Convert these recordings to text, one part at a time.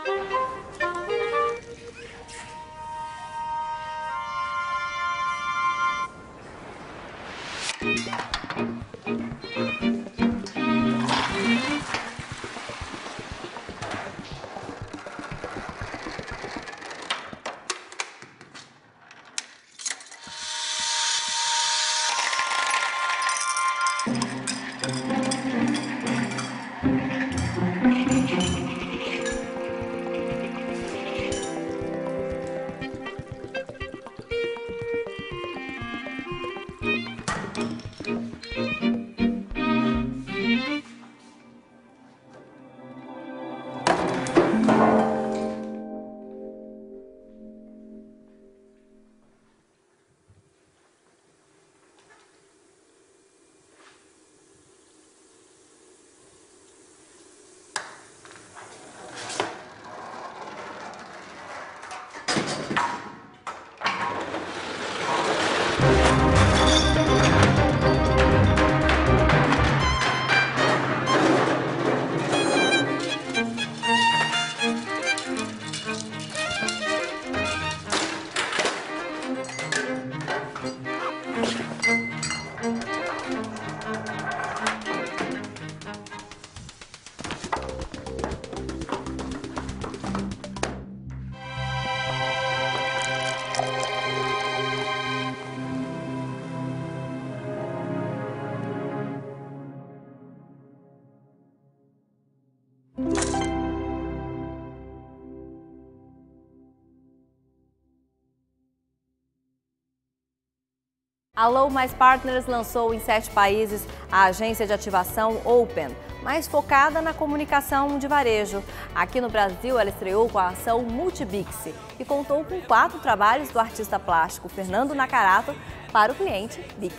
A Low Mais Partners lançou em 7 países a agência de ativação Open, mais focada na comunicação de varejo. Aqui no Brasil, ela estreou com a ação Multibix e contou com 4 trabalhos do artista plástico Fernando Nakarato para o cliente BIC.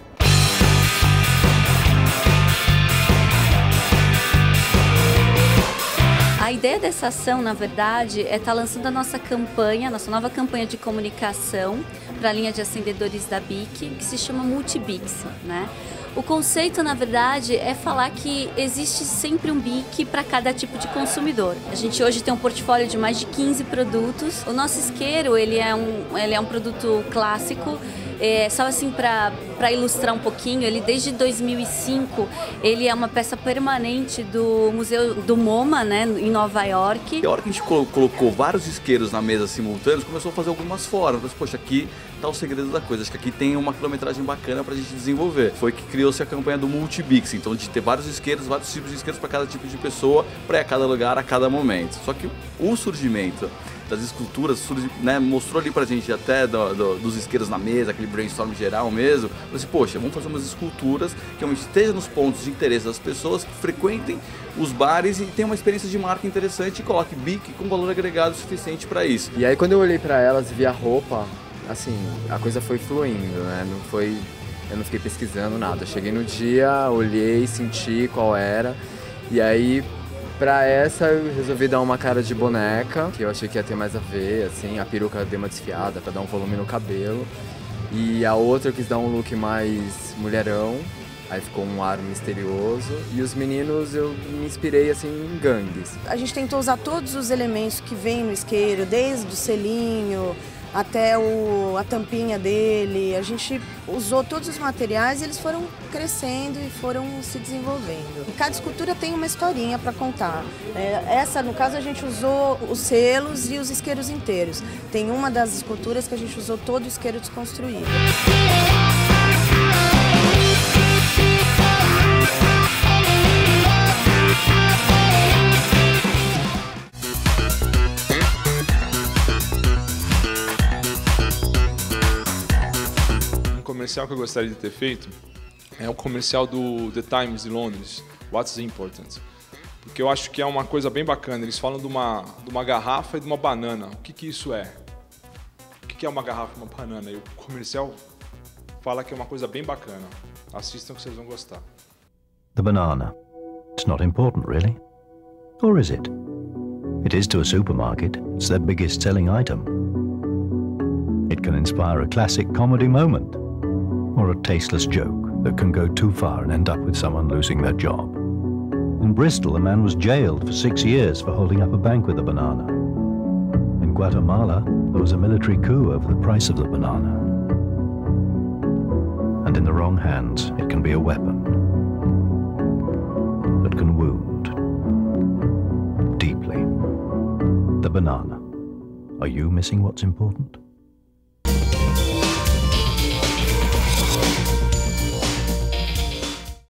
A ideia dessa ação, na verdade, é estar lançando a nossa campanha, nossa nova campanha de comunicação para a linha de acendedores da BIC, que se chama Multibix, né? O conceito, na verdade, é falar que existe sempre um BIC para cada tipo de consumidor. A gente hoje tem um portfólio de mais de 15 produtos. O nosso isqueiro, ele é um produto clássico. Só assim para ilustrar um pouquinho, ele desde 2005 ele é uma peça permanente do Museu do MoMA, né, em Nova York. A hora que a gente colocou vários isqueiros na mesa simultâneos, começou a fazer algumas formas. Mas, poxa, aqui tá o segredo da coisa, acho que aqui tem uma quilometragem bacana pra gente desenvolver. Foi que criou-se a campanha do Multibix, então de ter vários isqueiros, vários tipos de isqueiros para cada tipo de pessoa, para cada lugar, a cada momento. Só que o surgimento das esculturas né, mostrou ali pra gente até dos isqueiros na mesa, aquele brainstorm geral mesmo. Falei assim, poxa, vamos fazer umas esculturas que realmente estejam nos pontos de interesse das pessoas, que frequentem os bares e tenham uma experiência de marca interessante e coloque BIC com valor agregado suficiente para isso. E aí quando eu olhei para elas e vi a roupa, assim, a coisa foi fluindo, né? Eu não fiquei pesquisando nada. Eu cheguei no dia, olhei, senti qual era e aí pra essa eu resolvi dar uma cara de boneca, que eu achei que ia ter mais a ver, assim, a peruca deu uma desfiada pra dar um volume no cabelo. E a outra eu quis dar um look mais mulherão, aí ficou um ar misterioso. E os meninos eu me inspirei, assim, em gangues. A gente tentou usar todos os elementos que vem no isqueiro, desde o selinho até a tampinha dele. A gente usou todos os materiais e eles foram crescendo e foram se desenvolvendo. E cada escultura tem uma historinha para contar. Essa, no caso, a gente usou os selos e os isqueiros inteiros. Tem uma das esculturas que a gente usou todo o isqueiro desconstruído. O comercial que eu gostaria de ter feito é o comercial do The Times de Londres, What's Important, porque eu acho que é uma coisa bem bacana. Eles falam de uma garrafa e de uma banana. O que isso é? O que é uma garrafa e uma banana? E o comercial fala que é uma coisa bem bacana. Assistam que vocês vão gostar. The banana. It's not important, really. Or is it? It is to a supermarket. It's their biggest selling item. It can inspire a classic comedy moment, or a tasteless joke that can go too far and end up with someone losing their job. In Bristol, a man was jailed for 6 years for holding up a bank with a banana. In Guatemala, there was a military coup over the price of the banana. And in the wrong hands, it can be a weapon that can wound deeply. The banana. Are you missing what's important?